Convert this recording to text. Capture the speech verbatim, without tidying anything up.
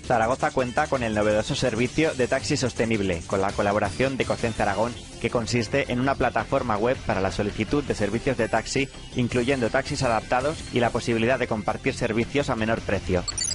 Zaragoza cuenta con el novedoso servicio de taxi sostenible, con la colaboración de Cocenza Aragón, que consiste en una plataforma web para la solicitud de servicios de taxi, incluyendo taxis adaptados y la posibilidad de compartir servicios a menor precio.